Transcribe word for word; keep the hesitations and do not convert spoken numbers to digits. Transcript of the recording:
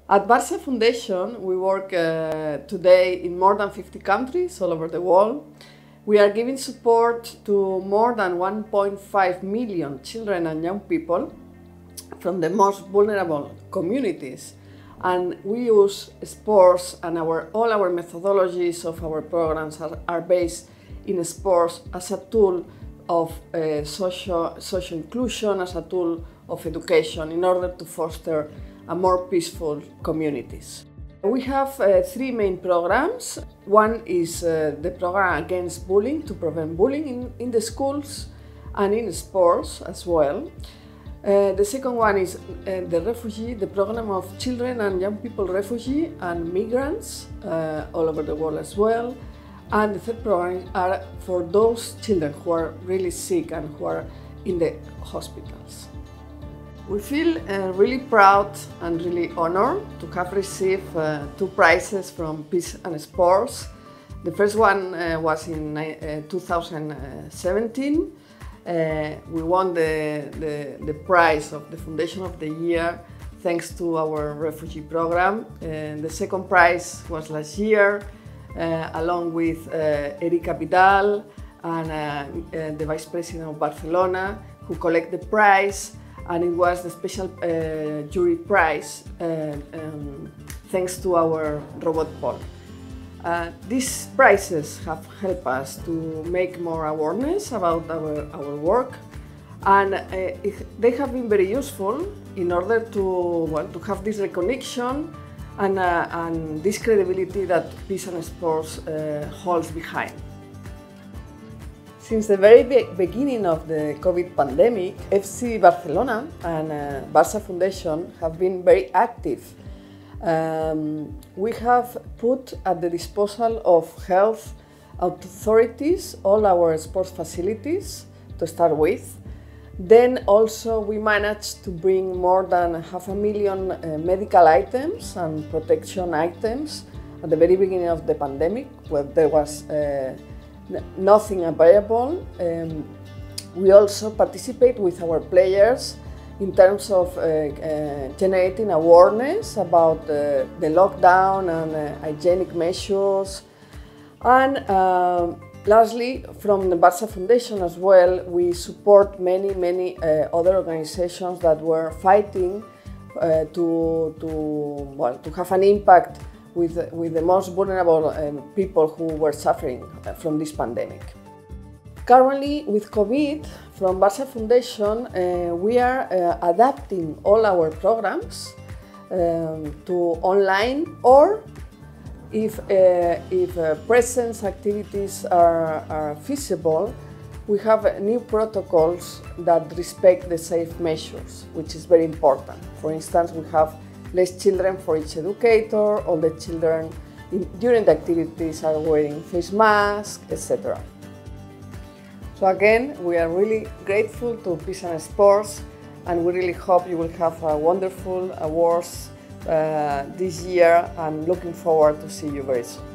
At Barça Foundation, we work uh, today in more than fifty countries all over the world. We are giving support to more than one point five million children and young people from the most vulnerable communities. And we use sports, and our, all our methodologies of our programs are, are based in sports as a tool of uh, social, social inclusion, as a tool of education in order to foster a more peaceful communities. We have uh, three main programs. One is uh, the program against bullying, to prevent bullying in, in the schools and in sports as well. Uh, the second one is uh, the refugee, the program of children and young people refugee and migrants uh, all over the world as well. And the third program are for those children who are really sick and who are in the hospitals. We feel uh, really proud and really honored to have received uh, two prizes from Peace and Sports. The first one uh, was in uh, two thousand seventeen. Uh, we won the, the, the prize of the Foundation of the Year thanks to our refugee program. And the second prize was last year, uh, along with uh, Erika Vidal and uh, uh, the Vice President of Barcelona, who collect the prize. And it was the special uh, jury prize uh, um, thanks to our robot Paul. Uh, these prizes have helped us to make more awareness about our, our work, and uh, it, they have been very useful in order to, well, to have this recognition and, uh, and this credibility that Peace and Sports uh, holds behind. Since the very be beginning of the COVID pandemic, F C Barcelona and uh, Barça Foundation have been very active. Um, we have put at the disposal of health authorities all our sports facilities to start with. Then also we managed to bring more than half a million uh, medical items and protection items at the very beginning of the pandemic, where there was uh, nothing available. Um, we also participate with our players in terms of uh, uh, generating awareness about uh, the lockdown and uh, hygienic measures. And uh, lastly, from the Barça Foundation as well, we support many, many uh, other organizations that were fighting uh, to, to, well, to have an impact with, with the most vulnerable um, people who were suffering from this pandemic. Currently, with COVID, from Barça Foundation, uh, we are uh, adapting all our programs um, to online, or if, uh, if uh, presence activities are, are feasible, we have uh, new protocols that respect the safe measures, which is very important. For instance, we have less children for each educator, all the children in, during the activities are wearing face masks, et cetera. So again, we are really grateful to Peace and Sports, and we really hope you will have a wonderful awards uh, this year, and looking forward to see you very soon.